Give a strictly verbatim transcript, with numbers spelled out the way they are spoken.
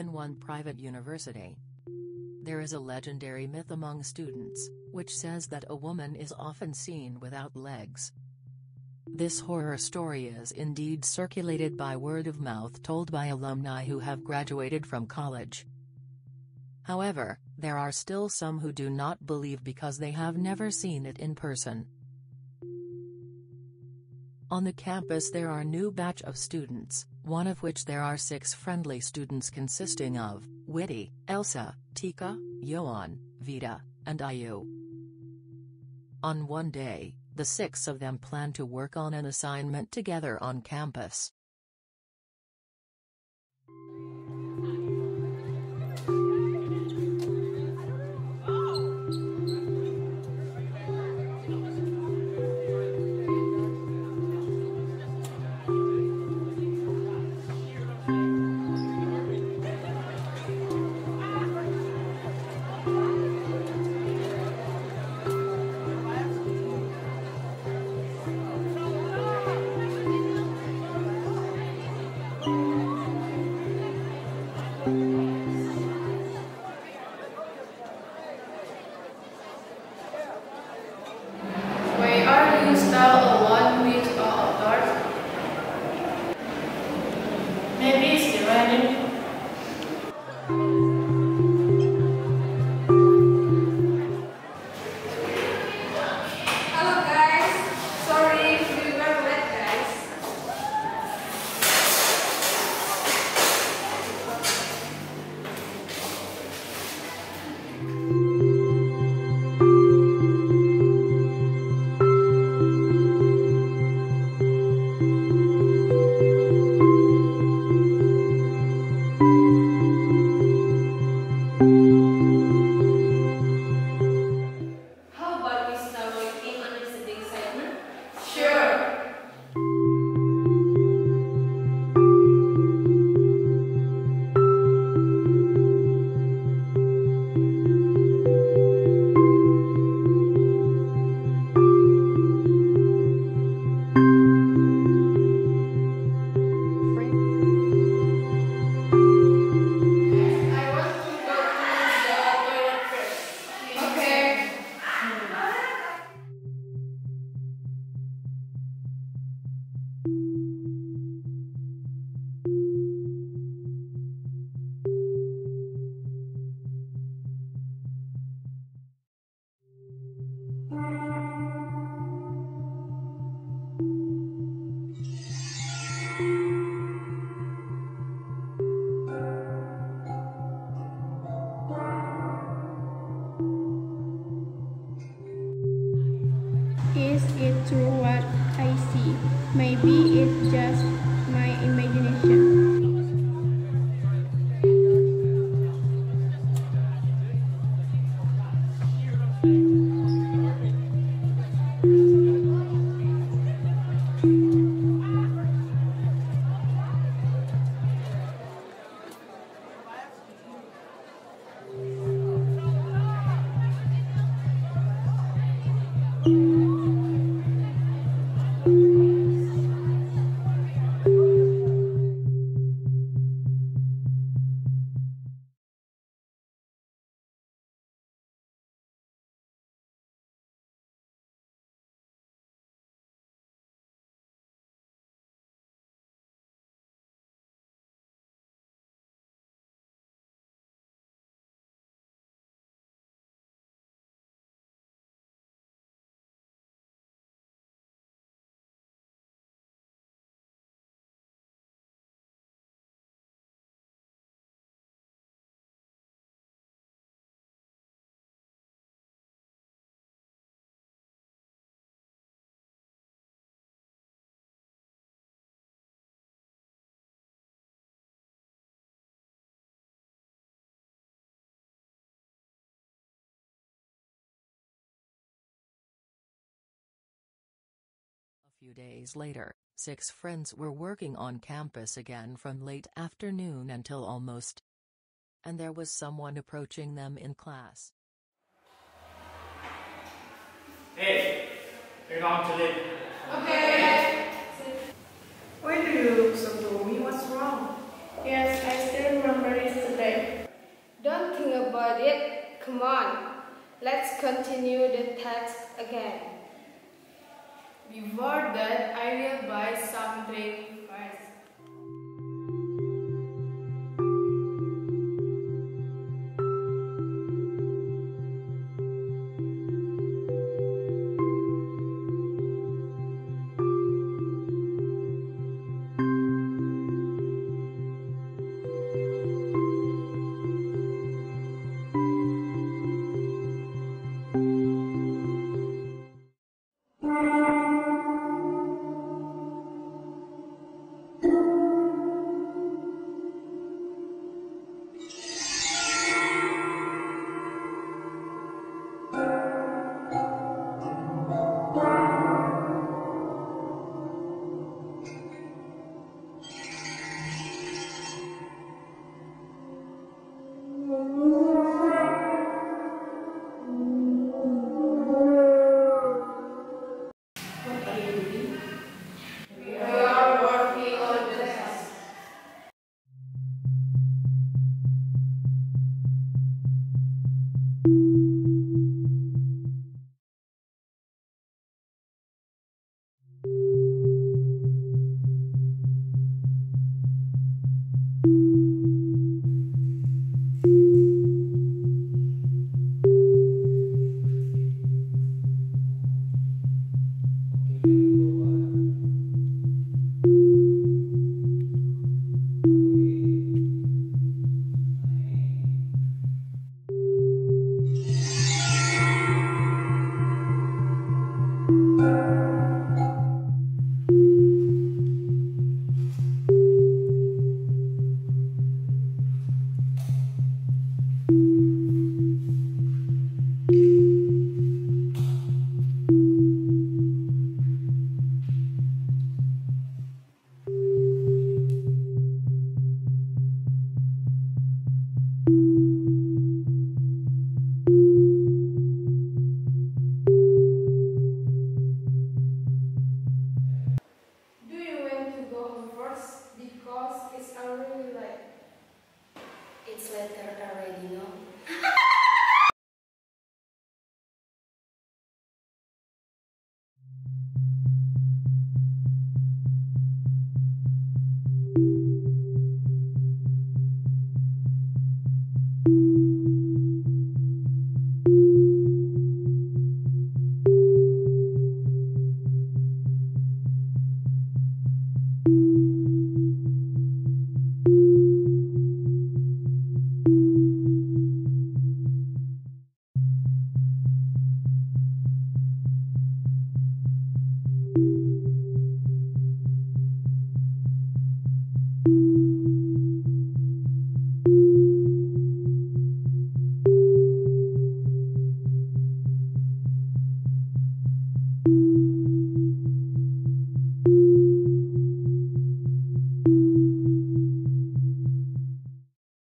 in one private university. There is a legendary myth among students, which says that a woman is often seen without legs. This horror story is indeed circulated by word of mouth told by alumni who have graduated from college. However, there are still some who do not believe because they have never seen it in person. On the campus there are new batch of students, one of which there are six friendly students consisting of Witty, Elsa, Tika, Yoan, Vita, and Ayu. On one day, the six of them plan to work on an assignment together on campus. Why are you still alone with a author? Maybe still running. Hello guys, sorry we were late guys. How about we start working on the excitement? Sure. I want to go to the toilet first. Okay. Is it true what I see? Maybe it's just my imagination. A few days later, six friends were working on campus again from late afternoon until almost. And there was someone approaching them in class. Hey, you're going to leave. Okay. Why do you look so gloomy? What's wrong? Yes, I still remember yesterday. something first. We are working on the test. Do you want to go home first? Because it's already late. It's later already, no?